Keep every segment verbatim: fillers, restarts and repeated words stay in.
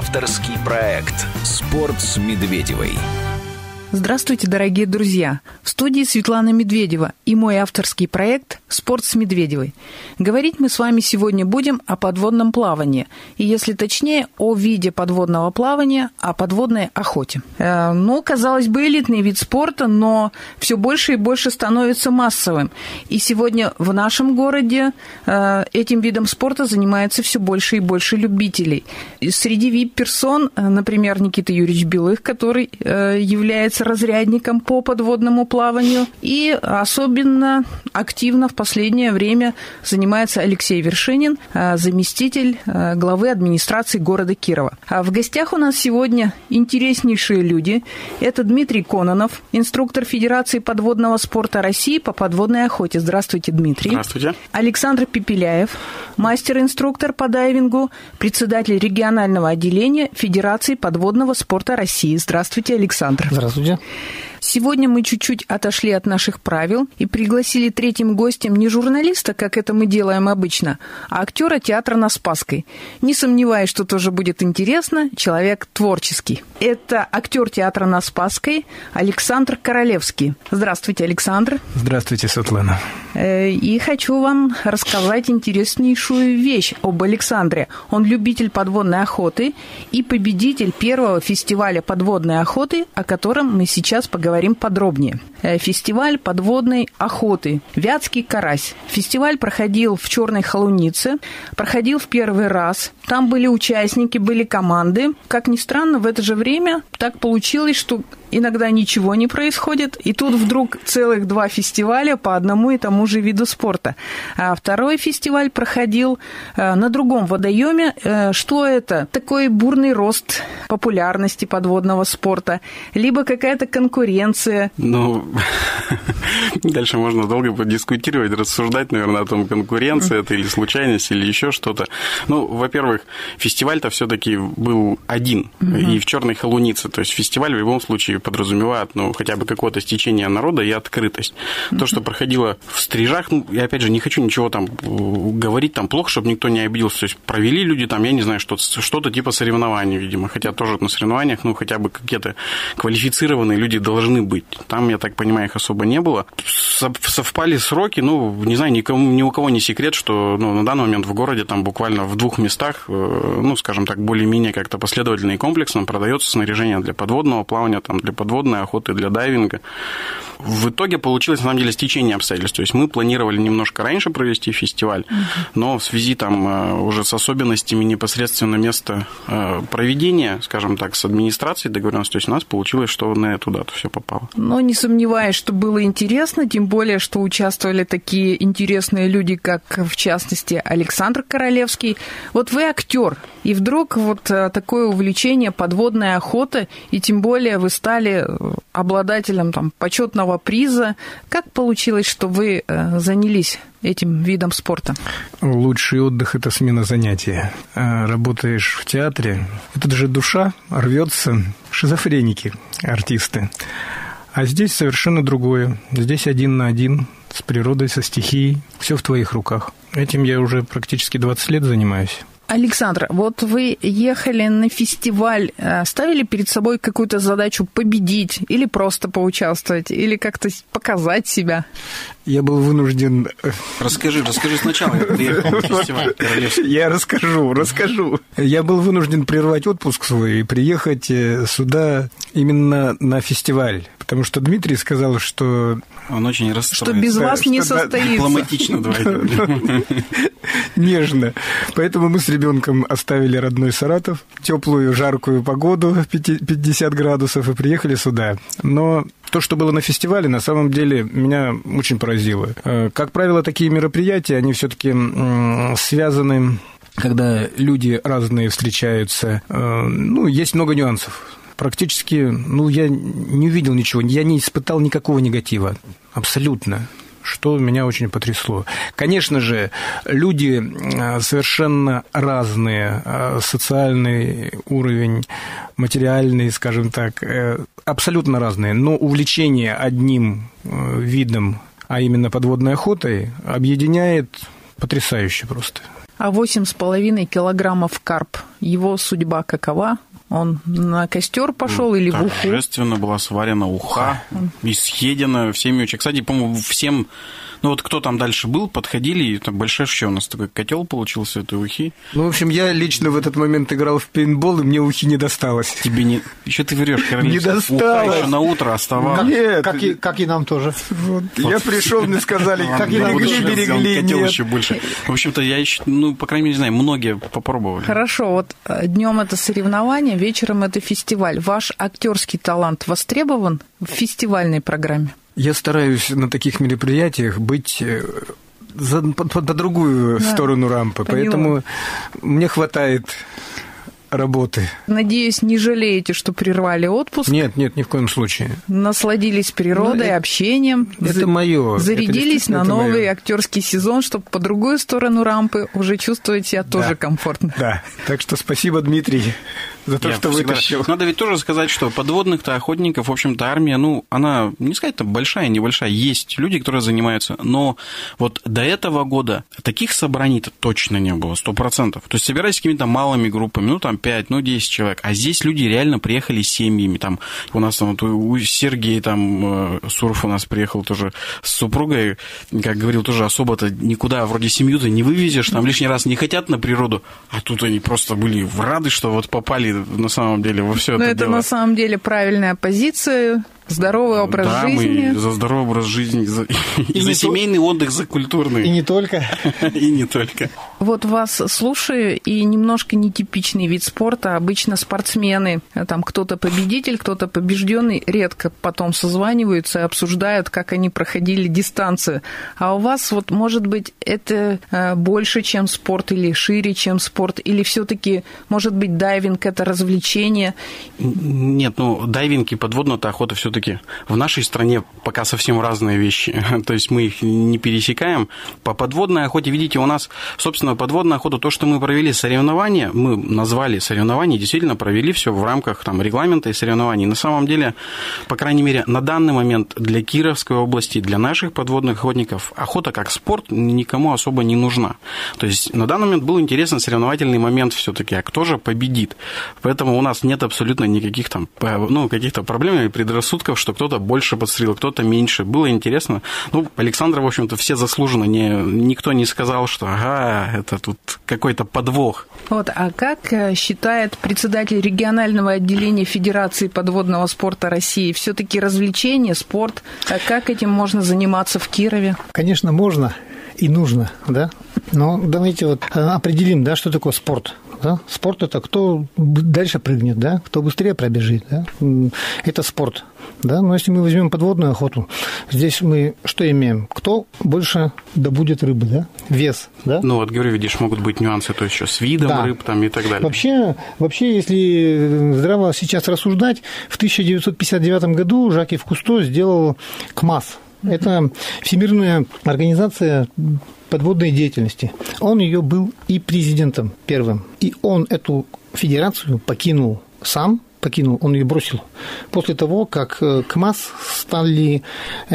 Авторский проект «Спорт с Медведевой». Здравствуйте, дорогие друзья! В студии Светлана Медведева и мой авторский проект «Спорт с Медведевой». Говорить мы с вами сегодня будем о подводном плавании, и, если точнее, о виде подводного плавания, о подводной охоте. Э, ну, казалось бы, элитный вид спорта, но все больше и больше становится массовым. И сегодня в нашем городе э, этим видом спорта занимается все больше и больше любителей. И среди ви ай пи-персон, например, Никита Юрьевич Белых, который э, является разрядником по подводному плаванию, и особенно активно в последнее время занимается Алексей Вершинин, заместитель главы администрации города Кирова. А в гостях у нас сегодня интереснейшие люди. Это Дмитрий Кононов, инструктор Федерации подводного спорта России по подводной охоте. Здравствуйте, Дмитрий. Здравствуйте. Александр Пепеляев, мастер-инструктор по дайвингу, председатель регионального отделения Федерации подводного спорта России. Здравствуйте, Александр. Здравствуйте. Сегодня мы чуть-чуть отошли от наших правил и пригласили третьим гостем не журналиста, как это мы делаем обычно, а актера театра на Спасской. Не сомневаюсь, что тоже будет интересно, человек творческий. Это актер театра на Спасской Александр Королевский. Здравствуйте, Александр. Здравствуйте, Светлана. И хочу вам рассказать интереснейшую вещь об Александре. Он любитель подводной охоты и победитель первого фестиваля подводной охоты, о котором мы сейчас поговорим. Говорим подробнее. Фестиваль подводной охоты «Вятский карась». Фестиваль проходил в Черной Холунице, проходил в первый раз. Там были участники, были команды. Как ни странно, в это же время так получилось, что иногда ничего не происходит, и тут вдруг целых два фестиваля по одному и тому же виду спорта. А второй фестиваль проходил на другом водоеме. Что это? Такой бурный рост популярности подводного спорта, либо какая-то конкуренция. Ну, дальше можно долго подискутировать, рассуждать, наверное, о том, конкуренция это или случайность, или еще что-то. Ну, во-первых, фестиваль-то все-таки был один, mm-hmm. и в Черной Холунице. То есть фестиваль в любом случае подразумевает, ну, хотя бы какое-то стечение народа и открытость. Mm-hmm. То, что проходило в Стрижах, ну, я, опять же, не хочу ничего там говорить, там плохо, чтобы никто не обиделся. То есть провели люди там, я не знаю, что-то, что-то типа соревнований, видимо. Хотя тоже на соревнованиях, ну, хотя бы какие-то квалифицированные люди должны быть. Там, я так понимаю, их особо не было. Совпали сроки, ну, не знаю, никому, ни у кого не секрет, что ну, на данный момент в городе там буквально в двух местах, ну, скажем так, более-менее как-то последовательно и комплексно продается снаряжение для подводного плавания, там, для подводной охоты, для дайвинга. В итоге получилось, на самом деле, стечение обстоятельств. То есть мы планировали немножко раньше провести фестиваль, uh-huh. но в связи там уже с особенностями непосредственно места проведения, скажем так, с администрацией договоренности, то есть у нас получилось, что на эту дату все попало. Но не сомневаюсь, что было интересно, тем более, что участвовали такие интересные люди, как, в частности, Александр Королевский. Вот вы актер, и вдруг вот такое увлечение подводная охота, и тем более вы стали обладателем там почетного приза. Как получилось, что вы занялись этим видом спорта? Лучший отдых – это смена занятия. Работаешь в театре, это же душа рвется, шизофреники, артисты. А здесь совершенно другое. Здесь один на один с природой, со стихией. Все в твоих руках. Этим я уже практически двадцать лет занимаюсь. Александр, вот вы ехали на фестиваль, ставили перед собой какую-то задачу победить или просто поучаствовать, или как-то показать себя? Я был вынужден... Расскажи, расскажи сначала, как ты ехал на фестиваль. Я расскажу, расскажу. Я был вынужден прервать отпуск свой и приехать сюда именно на фестиваль. Потому что Дмитрий сказал, что... Он очень расстроится. Что без вас что, не да, состоится. Дипломатично давайте. Нежно. Поэтому мы с ребенком оставили родной Саратов, теплую, жаркую погоду, пятьдесят градусов, и приехали сюда. Но то, что было на фестивале, на самом деле меня очень поразило. Как правило, такие мероприятия, они все-таки связаны, когда люди разные встречаются. Ну, есть много нюансов. Практически, ну, я не увидел ничего, я не испытал никакого негатива. Абсолютно. Что меня очень потрясло. Конечно же, люди совершенно разные, социальный уровень, материальный, скажем так, абсолютно разные, но увлечение одним видом, а именно подводной охотой, объединяет Потрясающе просто. А восемь с половиной килограммов карп, его судьба какова? Он на костер пошел или в уху? Торжественно была сварена уха и съедена всеми очень. Кстати, по-моему, всем, ну вот кто там дальше был, подходили, и там большой еще у нас такой котел получился этой ухи. Ну, в общем, я лично в этот момент играл в пейнтбол, и мне ухи не досталось. Тебе не... Еще ты врешь, Королев. Не досталось. Уха еще на утро оставалась. Нет. Как и, как и нам тоже. Вот. Я пришел, мне сказали, как и берегли, берегли, котел нет. еще больше. В общем-то, я еще, ну, по крайней мере, не знаю, многие попробовали. Хорошо, вот днем это соревнование, вечером это фестиваль. Ваш актерский талант востребован в фестивальной программе? Я стараюсь на таких мероприятиях быть за, по, по другую да, сторону рампы, поняла. Поэтому мне хватает работы. Надеюсь, не жалеете, что прервали отпуск? Нет, нет, ни в коем случае. Насладились природой, ну, общением. Это за... мое. Зарядились это на новый моё. актерский сезон, чтобы по другую сторону рампы уже чувствовать себя да. тоже комфортно. Да, так что спасибо, Дмитрий, за то, Я что всегда... вытащил. Надо ведь тоже сказать, что подводных-то охотников, в общем-то, армия, ну, она, не сказать, там большая, небольшая, есть люди, которые занимаются, но вот до этого года таких собраний-то точно не было, сто процентов. То есть собирались какими-то малыми группами, ну, там, пять, ну, десять человек, а здесь люди реально приехали с семьями, там, у нас там, вот, у Сергея, там, Сурф у нас приехал тоже с супругой, как говорил, тоже особо-то никуда, вроде семью-то не вывезешь, там лишний раз не хотят на природу, а тут они просто были рады, что вот попали на самом деле во все это дело. Но это на самом деле правильная позиция. Здоровый образ да, жизни. Мы за здоровый образ жизни, за, и за семейный то... отдых, за культурный. И не только. И не только. Вот вас слушаю, и немножко нетипичный вид спорта. Обычно спортсмены, там кто-то победитель, кто-то побежденный, редко потом созваниваются и обсуждают, как они проходили дистанцию. А у вас, вот, может быть, это больше, чем спорт, или шире, чем спорт, или все-таки, может быть, дайвинг – это развлечение? Нет, ну, дайвинг и подводная охота все-таки в нашей стране пока совсем разные вещи. То есть мы их не пересекаем. По подводной охоте, видите, у нас, собственно, подводная охота, то, что мы провели соревнования, мы назвали соревнования, действительно провели все в рамках там, регламента и соревнований. На самом деле, по крайней мере, на данный момент для Кировской области, для наших подводных охотников, охота как спорт никому особо не нужна. То есть на данный момент был интересен соревновательный момент все-таки, а кто же победит. Поэтому у нас нет абсолютно никаких там, ну, каких-то проблем или предрассудков, что кто-то больше подстрелил, кто-то меньше. Было интересно. Ну, Александра, в общем-то, все заслуженно. Не, никто не сказал, что ага, это тут какой-то подвох. Вот, а как считает председатель регионального отделения Федерации подводного спорта России, все-таки развлечение, спорт, а как этим можно заниматься в Кирове? Конечно, можно и нужно, да. Но давайте вот определим, да, что такое спорт. Да? Спорт – это кто дальше прыгнет, да? Кто быстрее пробежит. Да? Это спорт. Да? Но если мы возьмем подводную охоту, здесь мы что имеем? Кто больше добудет рыбы, да? Вес. Да? Ну, вот, говорю, видишь, могут быть нюансы, то есть еще с видом да. рыб там, и так далее. Вообще, вообще, если здраво сейчас рассуждать, в тысяча девятьсот пятьдесят девятом году Жак-Ив Кусто сделал КМАС. Это Всемирная организация подводной деятельности. Он ее был и президентом первым. И он эту федерацию покинул сам, покинул, он ее бросил. После того, как КМАС стали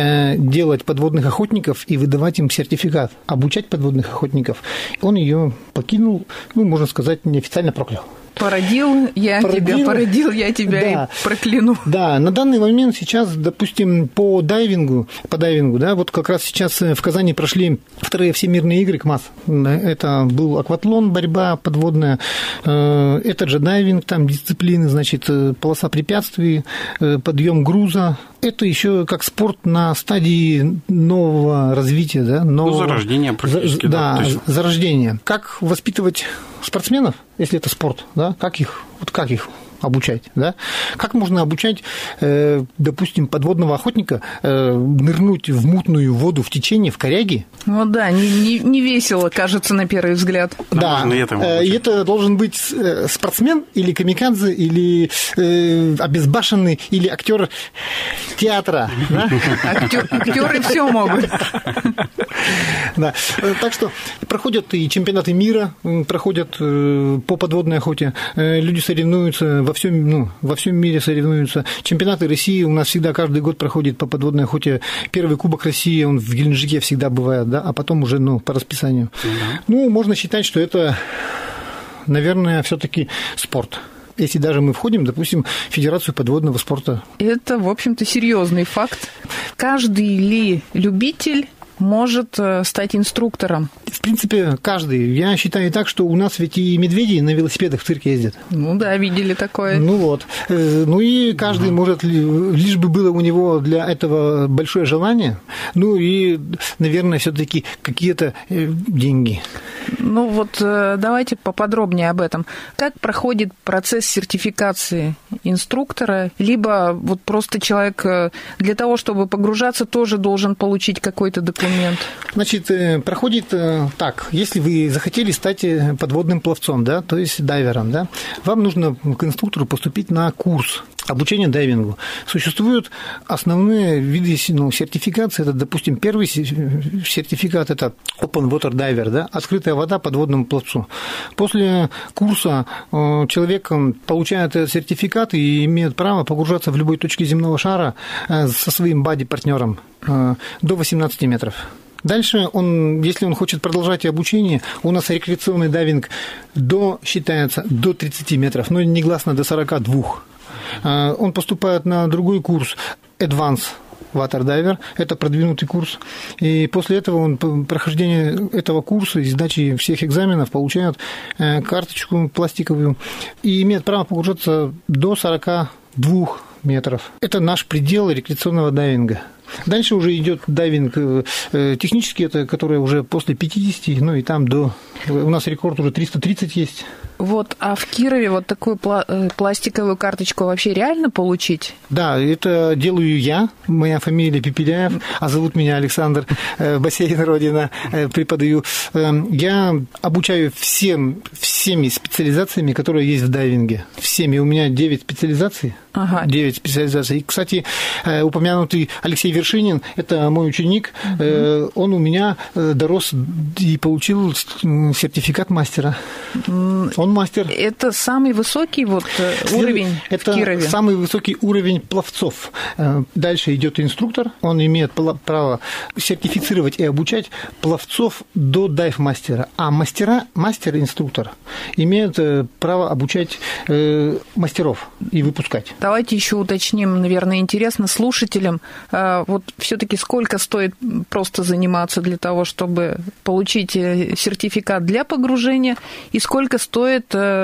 делать подводных охотников и выдавать им сертификат, обучать подводных охотников, он ее покинул, ну, можно сказать, неофициально проклял. Породил я породил, тебя, породил я тебя да, и прокляну. Да, на данный момент сейчас, допустим, по дайвингу, по дайвингу, да, вот как раз сейчас в Казани прошли вторые всемирные игры КМАС. Это был акватлон, борьба подводная, этот же дайвинг, там дисциплины, значит, полоса препятствий, подъем груза. Это еще как спорт на стадии нового развития, да, нового... Ну, зарождения практически. За, да, да есть... зарождения. Как воспитывать спортсменов, если это спорт, да, как их, вот как их обучать, да? Как можно обучать, э, допустим, подводного охотника э, нырнуть в мутную воду в течение, в коряге? Ну да, не, не, не весело, кажется, на первый взгляд. Да, и э, это должен быть спортсмен или камикадзе, или э, обезбашенный, или актер театра. Актеры все могут. Да. Так что проходят и чемпионаты мира, проходят по подводной охоте. Люди соревнуются во всем, ну, во всем мире соревнуются. Чемпионаты России у нас всегда каждый год проходит по подводной охоте. Первый Кубок России, он в Геленджике всегда бывает, да, а потом уже, ну, по расписанию. Mm-hmm. Ну, можно считать, что это, наверное, все-таки спорт. Если даже мы входим, допустим, в Федерацию подводного спорта. Это, в общем-то, серьезный факт. Каждый ли любитель может стать инструктором? В принципе, каждый. Я считаю так, что у нас ведь и медведи на велосипедах в цирке ездят. Ну да, видели такое. Ну вот. Ну и каждый может, лишь бы было у него для этого большое желание, ну и, наверное, все-таки какие-то деньги. Ну вот давайте поподробнее об этом. Как проходит процесс сертификации инструктора? Либо вот просто человек для того, чтобы погружаться, тоже должен получить какой-то документ? Значит, проходит так, если вы захотели стать подводным пловцом, да, то есть дайвером, да, вам нужно к инструктору поступить на курс обучения дайвингу. Существуют основные виды, ну, сертификации. Это, допустим, первый сертификат – это Open Water Diver, да, открытая вода подводному пловцу. После курса человек получает этот сертификат и имеет право погружаться в любой точке земного шара со своим бадди-партнером до восемнадцати метров. Дальше, он, если он хочет продолжать обучение, у нас рекреационный дайвинг до, считается до тридцати метров, но негласно до сорока двух. Он поступает на другой курс Advanced Water Diver, это продвинутый курс, и после этого он, по прохождении этого курса и сдачи всех экзаменов получает карточку пластиковую и имеет право погружаться до сорока двух метров. Это наш предел рекреационного дайвинга. Дальше уже идет дайвинг технический, это который уже после пятидесяти, ну и там до... У нас рекорд уже триста тридцать есть. Вот, а в Кирове вот такую пла- пластиковую карточку вообще реально получить? Да, это делаю я, моя фамилия Пепеляев, а зовут меня Александр, бассейн Родина, преподаю. Я обучаю всем, всеми специализациями, которые есть в дайвинге. Всеми, у меня девять специализаций. Ага. девять специализаций. И, кстати, упомянутый Алексей Вершинин, это мой ученик, угу. Он у меня дорос и получил сертификат мастера. Он мастер. Это самый высокий вот уровень это в Кирове? Это самый высокий уровень пловцов. Дальше идет инструктор, он имеет право сертифицировать и обучать пловцов до дайв-мастера, а мастера, мастер-инструктор имеет право обучать мастеров и выпускать. Давайте еще уточним, наверное, интересно слушателям, вот все-таки сколько стоит просто заниматься для того, чтобы получить сертификат для погружения, и сколько стоит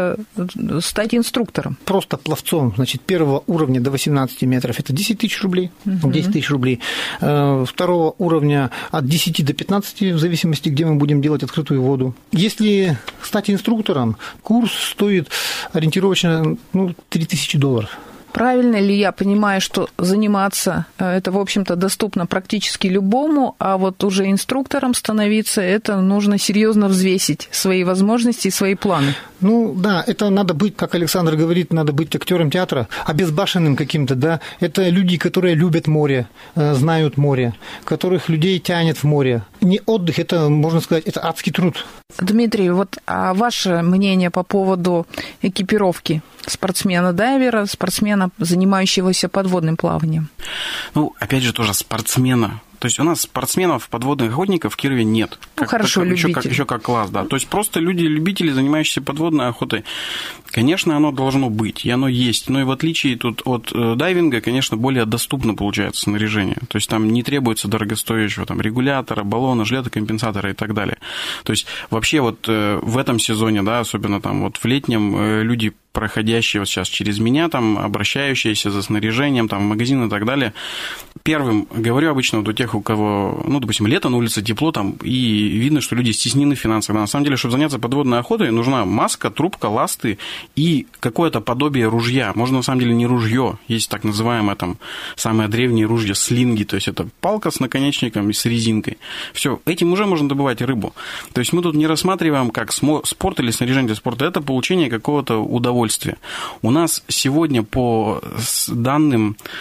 стать инструктором? Просто пловцом, значит, первого уровня до восемнадцати метров – это десять тысяч рублей, угу. десять тысяч рублей. Второго уровня от десяти до пятнадцати, в зависимости, где мы будем делать открытую воду. Если стать инструктором, курс стоит ориентировочно ну, три тысячи долларов. Правильно ли я понимаю, что заниматься это, в общем-то, доступно практически любому, а вот уже инструктором становиться, это нужно серьезно взвесить свои возможности и свои планы? Ну, да, это надо быть, как Александр говорит, надо быть актером театра, обезбашенным каким-то, да. Это люди, которые любят море, знают море, которых людей тянет в море. Не отдых, это, можно сказать, это адский труд. Дмитрий, вот а ваше мнение по поводу экипировки спортсмена-дайвера, спортсмена, занимающегося подводным плаванием? Ну, опять же, тоже спортсмена. То есть у нас спортсменов, подводных охотников в Кирове нет. Ну, как, хорошо, так, любители. Еще как, еще как класс, да. То есть просто люди-любители, занимающиеся подводной охотой, конечно, оно должно быть, и оно есть. Но и в отличие тут от дайвинга, конечно, более доступно получается снаряжение. То есть там не требуется дорогостоящего там, регулятора, баллона, жилета-компенсатора и так далее. То есть вообще вот в этом сезоне, да, особенно там вот в летнем, люди, проходящие вот сейчас через меня, там, обращающиеся за снаряжением, там, в магазин и так далее. Первым говорю обычно вот у тех, у кого, ну, допустим, лето, на улице тепло, там, и видно, что люди стеснены финансово. На самом деле, чтобы заняться подводной охотой, нужна маска, трубка, ласты и какое-то подобие ружья. Можно, на самом деле, не ружье. Есть так называемое, там, самое древнее ружье, слинги, то есть это палка с наконечником и с резинкой. Все, этим уже можно добывать рыбу. То есть мы тут не рассматриваем как спорт или снаряжение для спорта, это получение какого-то удовольствия. У нас сегодня по данным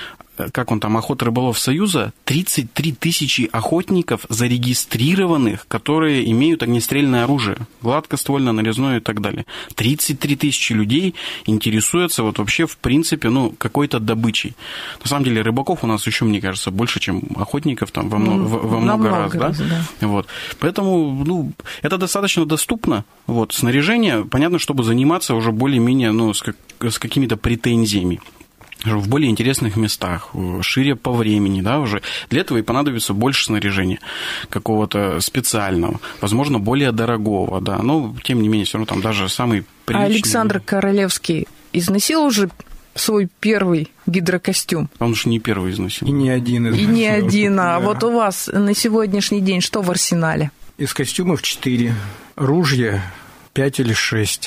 как он там, охота рыболов Союза, тридцать три тысячи охотников зарегистрированных, которые имеют огнестрельное оружие, гладкоствольное, нарезное и так далее. тридцать три тысячи людей интересуются вот вообще, в принципе, ну, какой-то добычей. На самом деле, рыбаков у нас еще, мне кажется, больше, чем охотников там во много, во, во много раз, раз, да? да. Вот. Поэтому, ну, это достаточно доступно. Вот. Снаряжение, понятно, чтобы заниматься уже более-менее, ну, с, как, с какими-то претензиями. В более интересных местах, шире по времени, да, уже. Для этого и понадобится больше снаряжения какого-то специального, возможно, более дорогого, да, но, тем не менее, все равно там даже самый приличный... А Александр Королевский износил уже свой первый гидрокостюм? Он уж не первый износил. И не один износил. И не один, а да. Вот у вас на сегодняшний день что в арсенале? Из костюмов четыре, ружья пять или шесть.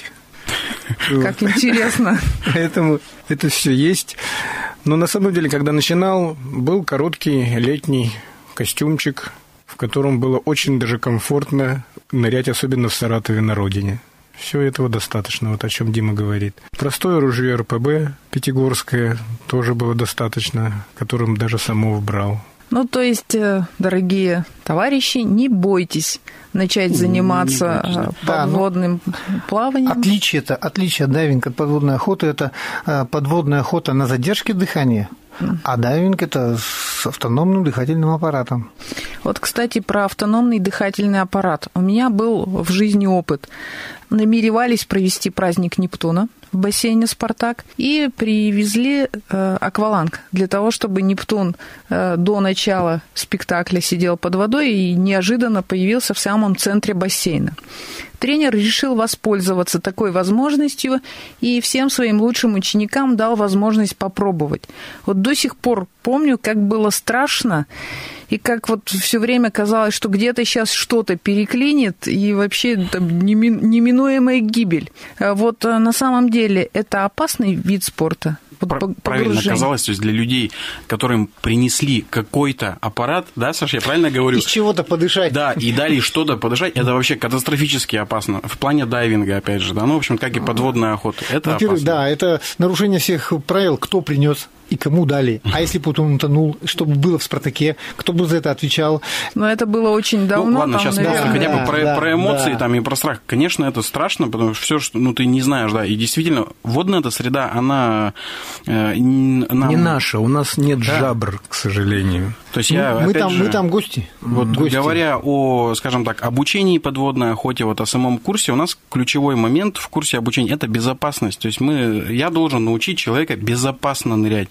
Как интересно. Поэтому это все есть. Но на самом деле, когда начинал, был короткий летний костюмчик, в котором было очень даже комфортно нырять, особенно в Саратове на родине. Все этого достаточно, вот о чем Дима говорит. Простое ружье эр пэ бэ пятигорское тоже было достаточно, которым даже Самов брал. Ну, то есть, дорогие товарищи, не бойтесь начать заниматься подводным да, ну, плаванием. Отличие, это, отличие от дайвинга от подводной охоты – это подводная охота на задержке дыхания, а дайвинг – это с автономным дыхательным аппаратом. Вот, кстати, про автономный дыхательный аппарат. У меня был в жизни опыт. Намеревались провести праздник Нептуна в бассейне «Спартак» и привезли э, акваланг для того, чтобы Нептун э, до начала спектакля сидел под водой и неожиданно появился в самом центре бассейна. Тренер решил воспользоваться такой возможностью и всем своим лучшим ученикам дал возможность попробовать. Вот до сих пор помню, как было страшно, и как вот все время казалось, что где-то сейчас что-то переклинит, и вообще там неминуемая гибель. Вот на самом деле это опасный вид спорта. Вот правильно казалось, то есть для людей, которым принесли какой-то аппарат, да, Саша, я правильно говорю? Из чего-то подышать. Да, и дали что-то подышать, это вообще катастрофически опасно. В плане дайвинга, опять же, да, ну, в общем, как и подводная охота, это Во-первых, опасно. Да, это нарушение всех правил, кто принес и кому дали. А если бы он утонул, что бы было в «Спартаке», кто бы за это отвечал? Но это было очень давно. Ну, ладно, там, сейчас наверное... просто хотя бы да, про, да, про эмоции да. там, и про страх. Конечно, это страшно, потому что все, что ну, ты не знаешь, да, и действительно, водная эта среда, она... Э, нам... Не наша, у нас нет да. жабр, к сожалению. То есть я, мы, опять там, же, мы там гости. Вот гости. Говоря о, скажем так, обучении подводной охоте, вот о самом курсе, у нас ключевой момент в курсе обучения – это безопасность. То есть мы, я должен научить человека безопасно нырять.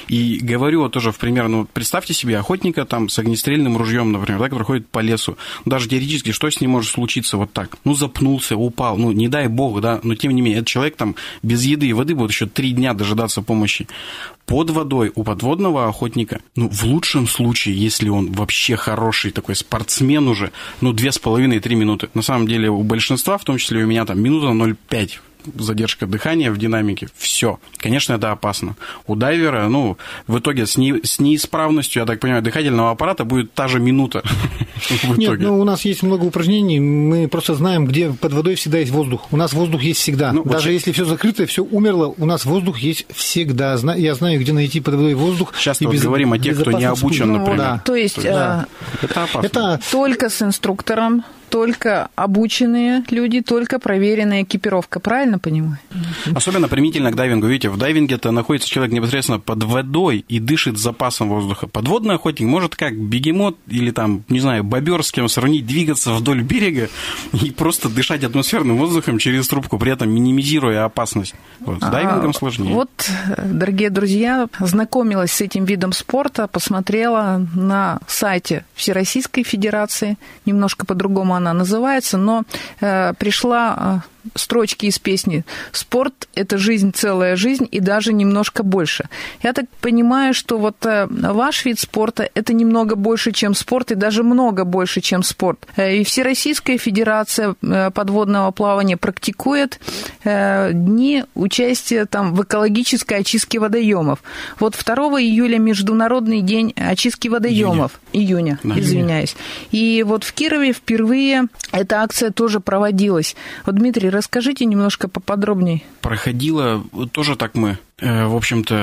И говорю тоже в пример, ну, представьте себе охотника там с огнестрельным ружьем, например, да, который ходит по лесу. Даже теоретически, что с ним может случиться вот так? Ну, запнулся, упал, ну, не дай бог, да, но тем не менее, этот человек там без еды и воды будет еще три дня дожидаться помощи. Под водой у подводного охотника, ну, в лучшем случае, если он вообще хороший такой спортсмен уже, ну, две с половиной-три минуты. На самом деле у большинства, в том числе у меня, там, минута ноль пять задержка дыхания в динамике. Все. Конечно, это опасно. У дайвера, ну, в итоге с, не, с неисправностью, я так понимаю, дыхательного аппарата будет та же минута. Нет, ну, у нас есть много упражнений, мы просто знаем, где под водой всегда есть воздух. У нас воздух есть всегда. Ну, даже вот если все закрыто, все умерло, у нас воздух есть всегда. Я знаю, где найти под водой воздух. Сейчас мы без... говорим о тех, кто не обучен, например. Ну, да. То есть, да. э... это опасно. Это... Только с инструктором, только обученные люди, только проверенная экипировка. Правильно понимаю? Особенно применительно к дайвингу. Видите, в дайвинге-то находится человек непосредственно под водой и дышит с запасом воздуха. Подводный охотник может как бегемот или там, не знаю, бобер с кем сравнить, двигаться вдоль берега и просто дышать атмосферным воздухом через трубку, при этом минимизируя опасность. Вот. С дайвингом а, сложнее. Вот, дорогие друзья, знакомилась с этим видом спорта, посмотрела на сайте Всероссийской Федерации, немножко по-другому она называется, но э, пришла э, строчки из песни «Спорт – это жизнь, целая жизнь и даже немножко больше». Я так понимаю, что вот э, ваш вид спорта – это немного больше, чем спорт, и даже много больше, чем спорт. Э, и Всероссийская Федерация э, подводного плавания практикует э, дни участия там, в экологической очистке водоемов. Вот второго июля Международный день очистки водоемов. Июня, Июня да. извиняюсь. И вот в Кирове впервые эта акция тоже проводилась. Вот, Дмитрий, расскажите немножко поподробнее. Проходила тоже так мы, в общем-то,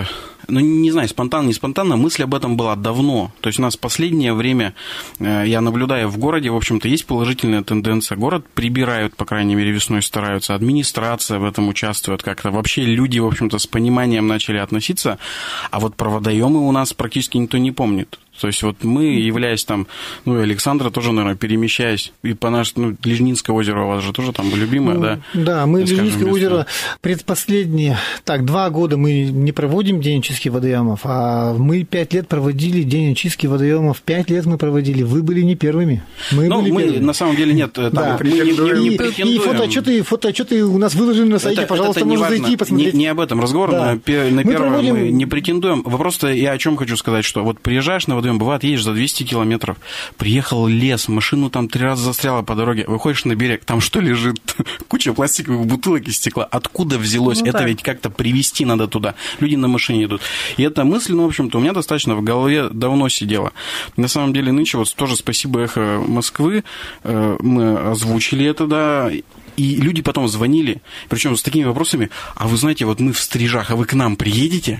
ну, не знаю, спонтанно, не спонтанно, мысль об этом была давно. То есть у нас в последнее время, я наблюдаю, в городе, в общем-то, есть положительная тенденция. Город прибирают, по крайней мере, весной стараются, администрация в этом участвует как-то. Вообще люди, в общем-то, с пониманием начали относиться, а вот про водоемы у нас практически никто не помнит. То есть вот мы, являясь там, ну, и Александра тоже, наверное, перемещаясь, и по нашему, ну, Лежнинское озеро у вас же тоже там любимое, ну, да? Да, мы Лежнинское озеро предпоследние, так, два года мы не проводим день очистки водоемов, а мы пять лет проводили день очистки водоемов, пять лет мы проводили, вы были не первыми. Мы ну, были мы, первыми. На самом деле, нет, там, да. мы не, не, не и, и фотоотчеты, фотоотчеты у нас выложены на сайте, это, пожалуйста, это можно зайти и посмотреть. Не, не об этом разговор, да. на, на первое мы, проводим... мы не претендуем. Просто я о чем хочу сказать, что вот приезжаешь на водоем, бывает, едешь за двести километров, приехал лес, машину там три раза застряла по дороге, выходишь на берег, там что лежит? Куча пластиковых бутылок из стекла. Откуда взялось? Ну, это так. Ведь как-то привезти надо туда. Люди на машине идут. И эта мысль, ну, в общем-то, у меня достаточно в голове давно сидела. На самом деле, нынче вот тоже спасибо «Эхо Москвы», мы озвучили это, да, и люди потом звонили, причем с такими вопросами: а вы знаете, вот мы в Стрижах, а вы к нам приедете?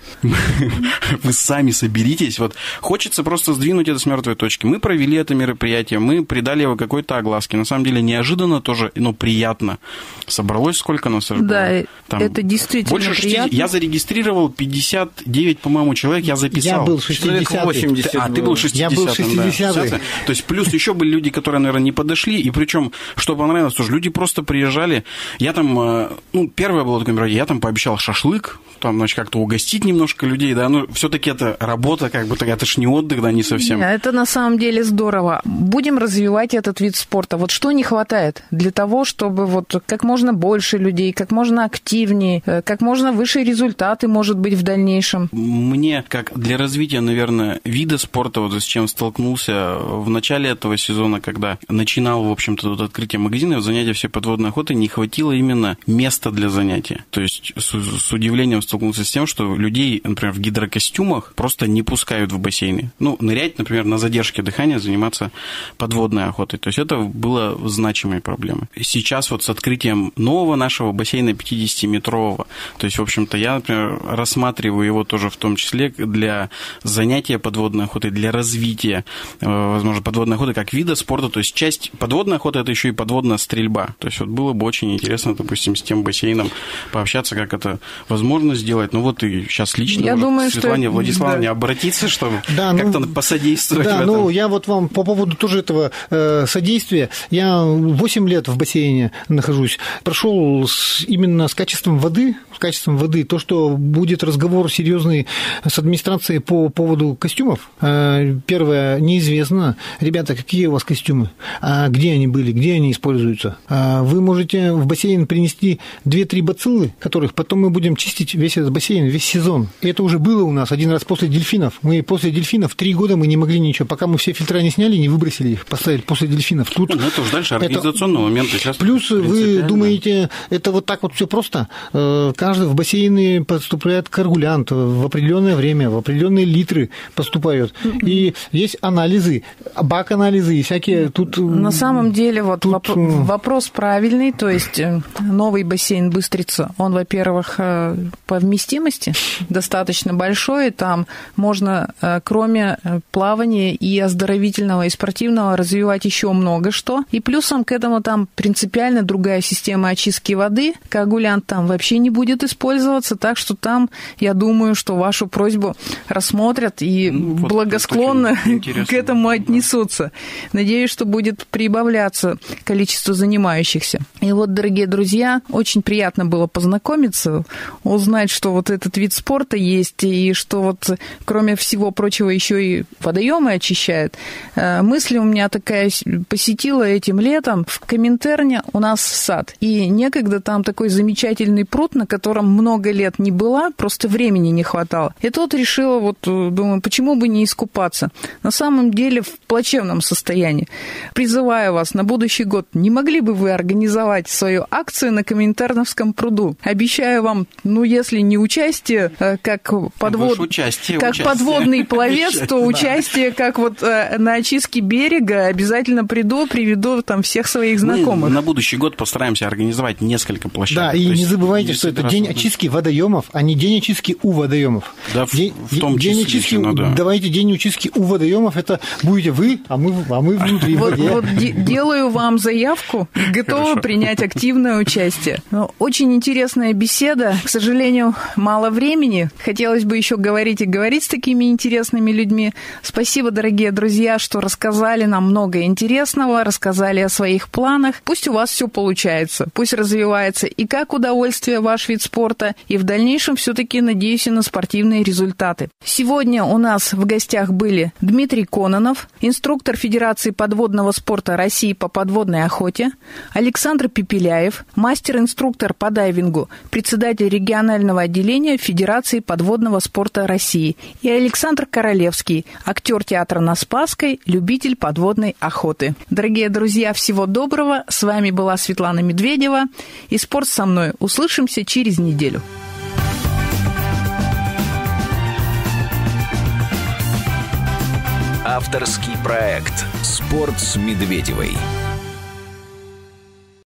Вы сами соберитесь? Вот хочется просто сдвинуть это с мертвой точки. Мы провели это мероприятие, мы придали его какой-то огласке. На самом деле неожиданно тоже, но приятно. Собралось сколько нас? Да, там это действительно больше приятно. шестьдесят. Я зарегистрировал пятьдесят девять, по-моему, человек, я записал. Я был шестидесятый. А, ты был шестидесятый. Я был шестидесятый. Да. То есть плюс еще были люди, которые, наверное, не подошли, и причем, что понравилось, тоже люди просто приезжали. Я там, ну, первое было такое мероприятие, я там пообещал шашлык, там, значит, как-то угостить немножко людей, да, ну, все-таки это работа, как бы, это ж не отдых, да, не совсем. Да, это на самом деле здорово. Будем развивать этот вид спорта. Вот что не хватает для того, чтобы вот как можно больше людей, как можно активнее, как можно выше результаты, может быть, в дальнейшем? Мне, как для развития, наверное, вида спорта, вот с чем столкнулся в начале этого сезона, когда начинал, в общем-то, тут открытие магазина, занятия все подводной охоты, не хватило именно места для занятия. То есть с, с удивлением столкнулся с тем, что людей, например, в гидрокостюмах просто не пускают в бассейны. Ну, нырять, например, на задержке дыхания, заниматься подводной охотой. То есть это было значимой проблемой. Сейчас вот с открытием нового нашего бассейна пятидесятиметрового, то есть, в общем-то, я, например, рассматриваю его тоже в том числе для занятия подводной охотой, для развития, возможно, подводной охоты как вида спорта. То есть часть подводной охоты – это еще и подводная стрельба. То есть вот было бы очень интересно, допустим, с тем бассейном пообщаться, как это возможно сделать. Ну вот и сейчас лично я думаю, к Светлане что... Владиславовне да. обратиться, чтобы да, как-то ну, посодействовать да, в этом. Ну, я вот вам по поводу тоже этого э, содействия. Я восемь лет в бассейне нахожусь. Прошел с, именно с качеством воды, с качеством воды, то, что будет разговор серьезный с администрацией по поводу костюмов. Э, первое, неизвестно. Ребята, какие у вас костюмы? А где они были? Где они используются? А вы можете в бассейн принести две-три бациллы, которых потом мы будем чистить весь этот бассейн, весь сезон. И это уже было у нас один раз после дельфинов. Мы после дельфинов три года мы не могли ничего, пока мы все фильтра не сняли, не выбросили их, поставили после дельфинов. Тут ну, это уже дальше организационный это... момент. Сейчас плюс вы думаете, это вот так вот все просто? Каждый в бассейны поступает коагулянт в определенное время, в определенные литры поступают. И есть анализы, бак-анализы и всякие тут... На самом деле вот тут... воп... вопрос правильный, то есть новый бассейн Быстрица, он, во-первых, по вместимости достаточно большой, там можно, кроме плавания и оздоровительного, и спортивного, развивать еще много что. И плюсом к этому там принципиально другая система очистки воды, коагулянт там вообще не будет использоваться, так что там, я думаю, что вашу просьбу рассмотрят и ну, вот благосклонно к этому отнесутся. Надеюсь, что будет прибавляться количество занимающихся. И вот, дорогие друзья, очень приятно было познакомиться, узнать, что вот этот вид спорта есть, и что вот, кроме всего прочего, еще и водоемы очищают. Мысль у меня такая посетила этим летом. В Коминтерне у нас сад, и некогда там такой замечательный пруд, на котором много лет не была, просто времени не хватало. И тут решила, вот, думаю, почему бы не искупаться? На самом деле в плачевном состоянии. Призываю вас на будущий год, не могли бы вы организовать организовать свою акцию на Коминтерновском пруду. Обещаю вам, ну, если не участие, как, подвод... участие, как участие. подводный пловец, то участие как вот на очистке берега. Обязательно приду, приведу там всех своих знакомых. Мы на будущий год постараемся организовать несколько площадок. Да, и не забывайте, что это день очистки водоемов, а не день очистки у водоемов. Да, день, в том числе. День очистки, ну, да. Давайте день очистки у водоемов, это будете вы, а мы, а мы внутри в воде. Вот делаю вам заявку, готова принять активное участие. Очень интересная беседа. К сожалению, мало времени. Хотелось бы еще говорить и говорить с такими интересными людьми. Спасибо, дорогие друзья, что рассказали нам много интересного, рассказали о своих планах. Пусть у вас все получается, пусть развивается и как удовольствие ваш вид спорта, и в дальнейшем все-таки надеюсь и на спортивные результаты. Сегодня у нас в гостях были Дмитрий Кононов, инструктор Федерации подводного спорта России по подводной охоте, Александр Пепеляев, мастер-инструктор по дайвингу, председатель регионального отделения Федерации подводного спорта России, и Александр Королевский, актер театра на Спасской, любитель подводной охоты. Дорогие друзья, всего доброго. С вами была Светлана Медведева. И «Спорт со мной». Услышимся через неделю. Авторский проект «Спорт с Медведевой».